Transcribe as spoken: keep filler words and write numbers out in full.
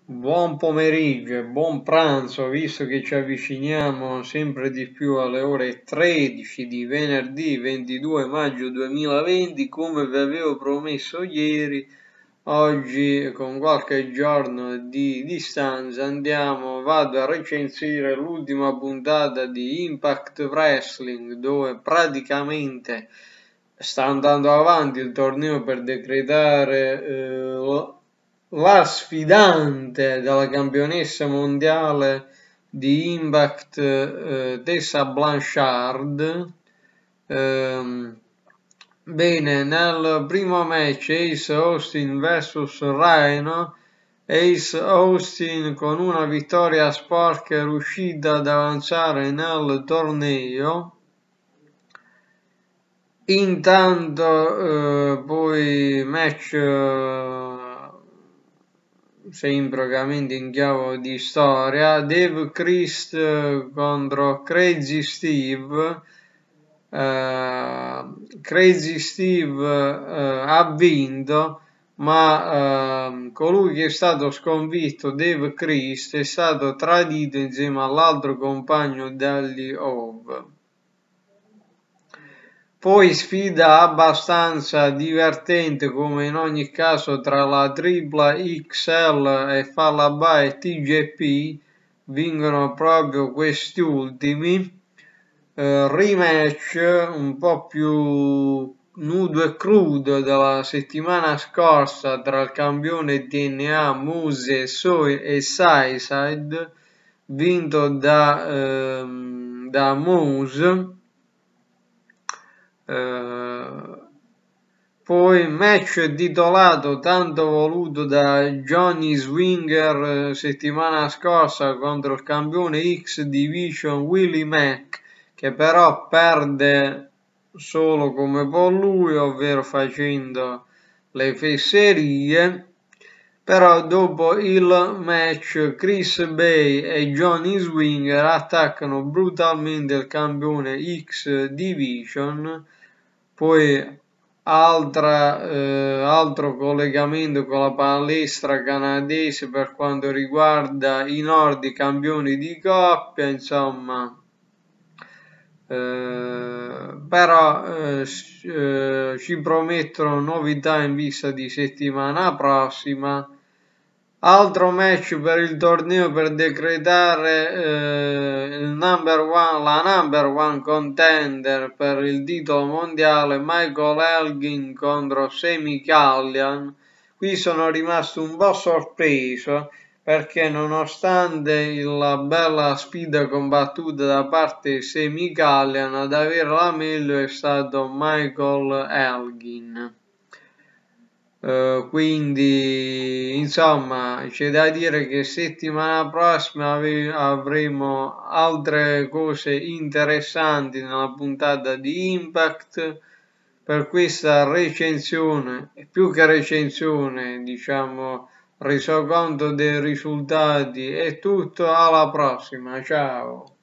Buon pomeriggio e buon pranzo, visto che ci avviciniamo sempre di più alle ore tredici di venerdì ventidue maggio duemilaventi, come vi avevo promesso ieri. Oggi, con qualche giorno di distanza, andiamo, vado a recensire l'ultima puntata di Impact Wrestling, dove praticamente sta andando avanti il torneo per decretare eh, la sfidante della campionessa mondiale di Impact, eh, Tessa Blanchard. Ehm, Bene, nel primo match Ace Austin versus Rhino, Ace Austin con una vittoria sporca è riuscita ad avanzare nel torneo. Intanto eh, poi match eh, sempre ovviamente in chiave di storia, Dave Christ eh, contro Crazy Steve. Uh, Crazy Steve uh, ha vinto, ma uh, colui che è stato sconfitto, Dave Christ, è stato tradito insieme all'altro compagno dagli Hove. Poi sfida abbastanza divertente, come in ogni caso, tra la tripla X L e Fall By e T J P. Vincono proprio questi ultimi. Uh, rematch un po' più nudo e crudo della settimana scorsa tra il campione T N A Moose e, so e Suicide, vinto da, uh, da Moose. Uh, poi match titolato tanto voluto da Johnny Swinger settimana scorsa contro il campione X Division Willie Mack, che però perde solo come può lui, ovvero facendo le fesserie. Però dopo il match Chris Bay e Johnny Swinger attaccano brutalmente il campione X Division. Poi altra, eh, altro collegamento con la palestra canadese per quanto riguarda i nordi campioni di coppia, insomma. Eh, però eh, eh, ci promettono novità in vista di settimana prossima. Altro match per il torneo per decretare eh, il number one, la number one contender per il titolo mondiale, Michael Elgin contro Sami Callihan. Qui sono rimasto un po' sorpreso perché nonostante la bella sfida combattuta da parte di Sami Callihan, ad avere la meglio è stato Michael Elgin. Uh, quindi insomma c'è da dire che settimana prossima avremo altre cose interessanti nella puntata di Impact. Per questa recensione, più che recensione, diciamo resoconto dei risultati, è tutto. Alla prossima, ciao.